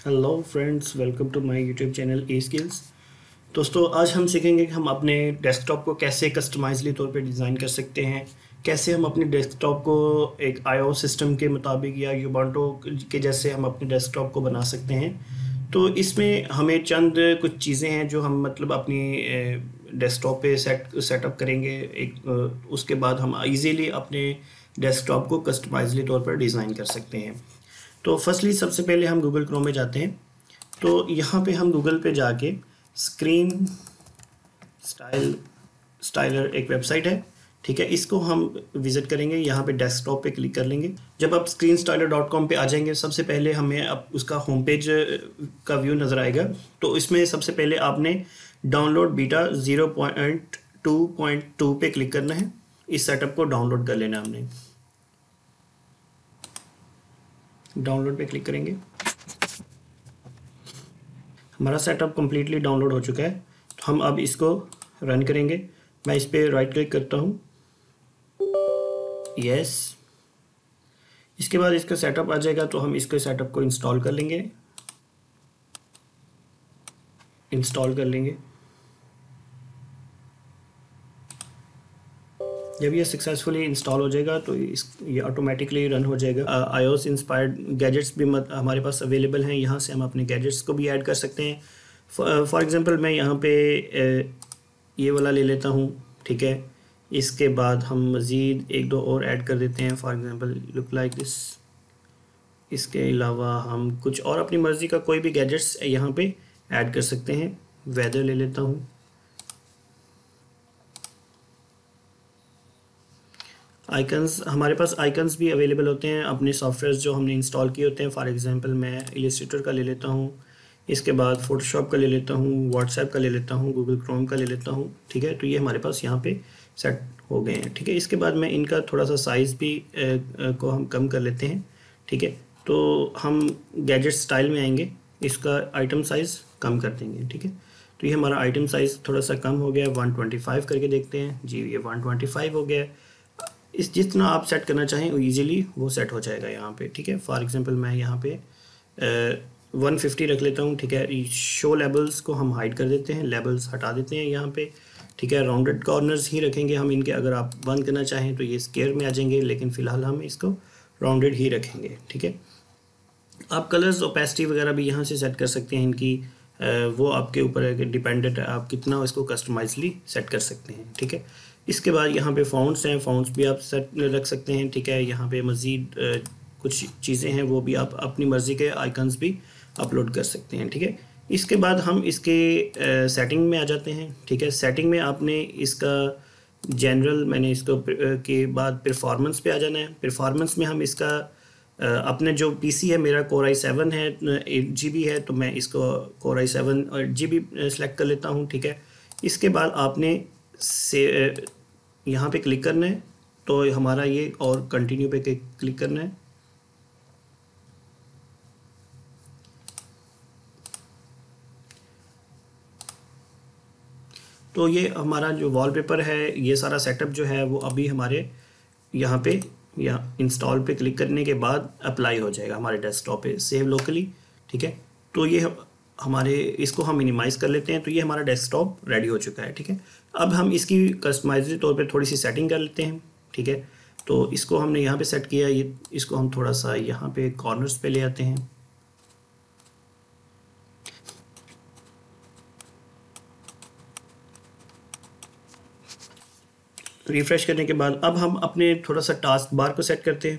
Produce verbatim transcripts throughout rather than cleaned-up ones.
Hello friends, welcome to my YouTube channel A skills. दोस्तों, आज हम सीखेंगे कि हम अपने डेस्कटॉप को कैसे कस्टमाइजली तौर पे डिज़ाइन कर सकते हैं। कैसे हम अपने डेस्कटॉप को एक आईओ सिस्टम के मुताबिक या यूबांटो के जैसे हम अपने डेस्कटॉप को बना सकते हैं। तो इसमें हमें चंद कुछ चीज़ें हैं जो हम मतलब अपनी डेस्कटॉप पे सेट सेटअप करेंगे। एक अ, उसके बाद हम इजीली अपने डेस्कटॉप को कस्टमाइजली तौर पर डिज़ाइन कर सकते हैं। तो फर्स्टली सबसे पहले हम गूगल क्रोम में जाते हैं। तो यहाँ पे हम गूगल पे जाके स्क्रीन स्टाइल स्टाइलर एक वेबसाइट है, ठीक है। इसको हम विज़िट करेंगे। यहाँ पे डेस्कटॉप पे क्लिक कर लेंगे। जब आप स्क्रीन स्टाइलर डॉट कॉम पर आ जाएंगे, सबसे पहले हमें अब उसका होम पेज का व्यू नज़र आएगा। तो इसमें सबसे पहले आपने download beta zero point two point two पे क्लिक करना है। इस सेटअप को डाउनलोड कर लेना है हमने। डाउनलोड पे क्लिक करेंगे। हमारा सेटअप कम्प्लीटली डाउनलोड हो चुका है। तो हम अब इसको रन करेंगे। मैं इस पर राइट क्लिक करता हूँ, यस। इसके बाद इसका सेटअप आ जाएगा, तो हम इसके सेटअप को इंस्टॉल कर लेंगे इंस्टॉल कर लेंगे। जब ये सक्सेसफुली इंस्टॉल हो जाएगा तो इस ये ऑटोमेटिकली रन हो जाएगा। आईओएस इंस्पायर्ड गैजेट्स भी मत, हमारे पास अवेलेबल हैं। यहाँ से हम अपने गैजेट्स को भी ऐड कर सकते हैं। फॉर एग्जांपल मैं यहाँ पे ये वाला ले लेता हूँ, ठीक है। इसके बाद हम मज़ीद एक दो और ऐड कर देते हैं। For example look like this. इसके अलावा हम कुछ और अपनी मर्ज़ी का कोई भी गैजेट्स यहाँ पे ऐड कर सकते हैं। वेदर ले लेता हूँ। आइकन्स, हमारे पास आइकन्स भी अवेलेबल होते हैं अपने सॉफ्टवेयर जो हमने इंस्टॉल किए होते हैं। फॉर एग्जांपल मैं इलस्ट्रेटर का ले लेता हूँ, इसके बाद फोटोशॉप का ले लेता हूँ, व्हाट्सएप का ले लेता हूँ, गूगल क्रोम का ले लेता हूँ, ठीक है। तो ये हमारे पास यहाँ पे सेट हो गए हैं, ठीक है। इसके बाद मैं इनका थोड़ा सा साइज़ भी ए, ए, को हम कम कर लेते हैं, ठीक है। तो हम गैजेट स्टाइल में आएंगे, इसका आइटम साइज़ कम कर देंगे, ठीक है। तो ये हमारा आइटम साइज़ थोड़ा सा कम हो गया, वन ट्वेंटी फाइव करके देखते हैं जी। ये वन ट्वेंटी फाइव हो गया। इस जितना आप सेट करना चाहें वो ईजिली वो सेट हो जाएगा यहाँ पे, ठीक है। फॉर एग्जांपल मैं यहाँ पे वन फिफ्टी रख लेता हूँ, ठीक है। शो लेबल्स को हम हाइड कर देते हैं, लेबल्स हटा देते हैं यहाँ पे, ठीक है। राउंडेड कॉर्नर्स ही रखेंगे हम इनके। अगर आप बंद करना चाहें तो ये स्क्वायर में आ जाएंगे, लेकिन फ़िलहाल हम इसको राउंडेड ही रखेंगे, ठीक है। आप कलर्स ओपेसिटी वगैरह भी यहाँ से सेट कर सकते हैं इनकी। वो आपके ऊपर है कि डिपेंडेंट है आप कितना इसको कस्टमाइजली सेट कर सकते हैं, ठीक है। इसके बाद यहाँ पे फ़ॉन्ट्स हैं, फ़ॉन्ट्स भी आप सेट रख सकते हैं, ठीक है। यहाँ पे मज़ीद कुछ चीज़ें हैं वो भी आप अपनी मर्ज़ी के आइकन्स भी अपलोड कर सकते हैं, ठीक है। इसके बाद हम इसके सेटिंग में आ जाते हैं, ठीक है। सेटिंग में आपने इसका जनरल, मैंने इसको के बाद परफॉर्मेंस पे आ जाना है। परफॉर्मेंस में हम इसका अपने जो पीसी है, मेरा कोर आई सेवन है, एट जी बी है, तो मैं इसको कोर आई सेवन और जी बी सेलेक्ट कर लेता हूँ, ठीक है। इसके बाद आपने से यहाँ पे क्लिक करना है, तो हमारा ये और कंटिन्यू पे क्लिक करना है। तो ये हमारा जो वॉलपेपर है, ये सारा सेटअप जो है वो अभी हमारे यहाँ पे यहाँ इंस्टॉल पे क्लिक करने के बाद अप्लाई हो जाएगा हमारे डेस्कटॉप पे, सेव लोकली, ठीक है। तो ये हमारे, इसको हम मिनिमाइज़ कर लेते हैं। तो ये हमारा डेस्कटॉप रेडी हो चुका है, ठीक है। अब हम इसकी कस्टमाइज्ड तौर पे थोड़ी सी सेटिंग कर लेते हैं, ठीक है। तो इसको हमने यहाँ पे सेट किया, ये इसको हम थोड़ा सा यहाँ पे कॉर्नर्स पे ले आते हैं। रिफ्रेश करने के बाद अब हम अपने थोड़ा सा टास्क बार को सेट करते हैं।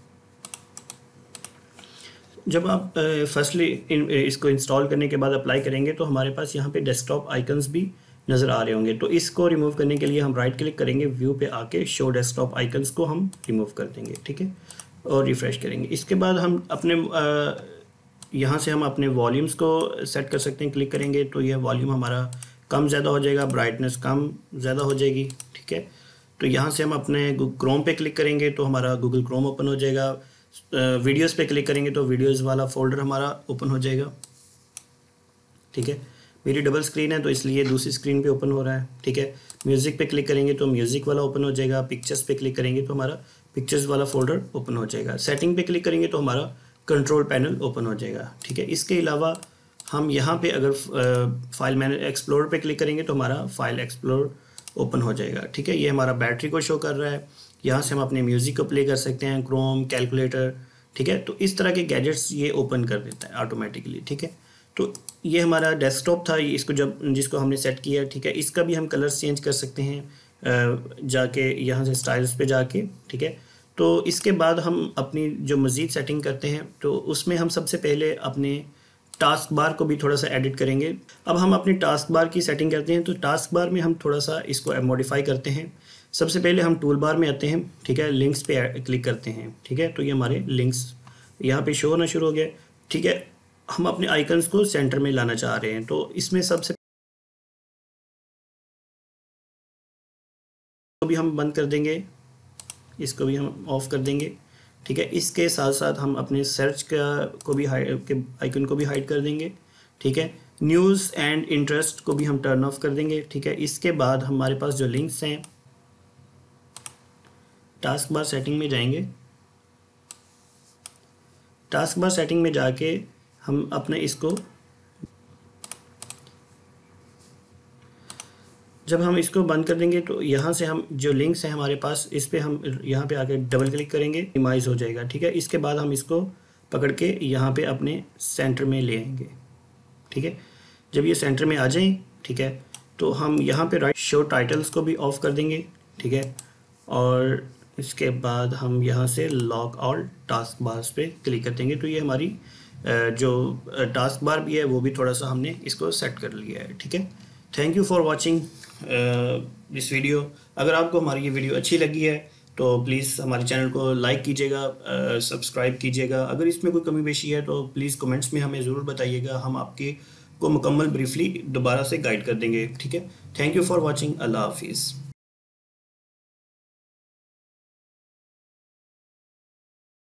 जब आप फर्स्टली इसको इंस्टॉल करने के बाद अप्लाई करेंगे तो हमारे पास यहाँ पे डेस्कटॉप आइकन्स भी नज़र आ रहे होंगे। तो इसको रिमूव करने के लिए हम राइट क्लिक करेंगे, व्यू पे आके शो डेस्कटॉप आइकन्स को हम रिमूव कर देंगे, ठीक है, और रिफ़्रेश करेंगे। इसके बाद हम अपने यहाँ से हम अपने वॉल्यूम्स को सेट कर सकते हैं। क्लिक करेंगे तो यह वॉल्यूम हमारा कम ज़्यादा हो जाएगा, ब्राइटनेस कम ज़्यादा हो जाएगी, ठीक है। तो यहाँ से हम अपने क्रोम पे क्लिक करेंगे तो हमारा गूगल क्रोम ओपन हो जाएगा। वीडियोस पे क्लिक करेंगे तो वीडियोस वाला फोल्डर हमारा ओपन हो जाएगा, ठीक है। मेरी डबल स्क्रीन है तो इसलिए दूसरी स्क्रीन पे ओपन हो रहा है, ठीक है। म्यूज़िक पे क्लिक करेंगे तो म्यूज़िक वाला ओपन हो जाएगा। पिक्चर्स पे क्लिक करेंगे तो हमारा पिक्चर्स वाला फोल्डर ओपन हो जाएगा। सेटिंग पे क्लिक करेंगे तो हमारा कंट्रोल पैनल ओपन हो जाएगा। ठीक है, इसके अलावा हम यहाँ पे अगर फाइल मैनेज एक्सप्लोर पे क्लिक करेंगे तो हमारा फाइल एक्सप्लोर ओपन हो जाएगा। ठीक है, ये हमारा बैटरी को शो कर रहा है। यहाँ से हम अपने म्यूज़िक को प्ले कर सकते हैं, क्रोम, कैलकुलेटर। ठीक है, तो इस तरह के गैजेट्स ये ओपन कर देता है ऑटोमेटिकली। ठीक है, तो ये हमारा डेस्कटॉप था, इसको जब जिसको हमने सेट किया। ठीक है, इसका भी हम कलर्स चेंज कर सकते हैं जाके यहाँ से स्टाइल्स पे जाके। ठीक है, तो इसके बाद हम अपनी जो मज़ीद सेटिंग करते हैं तो उसमें हम सबसे पहले अपने टास्क बार को भी थोड़ा सा एडिट करेंगे। अब हम अपनी टास्क बार की सेटिंग करते हैं, तो टास्क बार में हम थोड़ा सा इसको मॉडिफाई करते हैं। सबसे पहले हम टूल बार में आते हैं। ठीक है, लिंक्स पे क्लिक करते हैं। ठीक है, तो ये हमारे लिंक्स यहाँ पे शो होना शुरू हो गए। ठीक है, हम अपने आइकन्स को सेंटर में लाना चाह रहे हैं, तो इसमें सबसे भी हम बंद कर देंगे, इसको भी हम ऑफ कर देंगे। ठीक है, इसके साथ साथ हम अपने सर्च का को भी हाइड के आइकन को भी हाइड कर देंगे। ठीक है, न्यूज़ एंड इंटरेस्ट को भी हम टर्न ऑफ कर देंगे। ठीक है, इसके बाद हमारे पास जो लिंक्स हैं, टास्क बार सेटिंग में जाएंगे। टास्क बार सेटिंग में जाके हम अपने इसको जब हम इसको बंद कर देंगे तो यहाँ से हम जो लिंक्स हैं हमारे पास, इस पर हम यहाँ पे आके डबल क्लिक करेंगे, मिनिमाइज हो जाएगा। ठीक है, इसके बाद हम इसको पकड़ के यहाँ पे अपने सेंटर में ले आएंगे। ठीक है, जब ये सेंटर में आ जाएं, ठीक है, तो हम यहाँ पे राइट शो टाइटल्स को भी ऑफ कर देंगे। ठीक है, और इसके बाद हम यहाँ से लॉक ऑल टास्क बार्स पे क्लिक कर देंगे। तो ये हमारी जो टास्क बार भी है वो भी थोड़ा सा हमने इसको सेट कर लिया है। ठीक है, thank you for watching this video. अगर आपको हमारी ये वीडियो अच्छी लगी है तो प्लीज़ हमारे चैनल को लाइक कीजिएगा, सब्सक्राइब कीजिएगा। अगर इसमें कोई कमी पेशी है तो प्लीज़ कमेंट्स में हमें ज़रूर बताइएगा, हम आपके को मुकम्मल ब्रीफली दोबारा से गाइड कर देंगे। ठीक है, थैंक यू फॉर वॉचिंग। अल्लाह हाफिज़।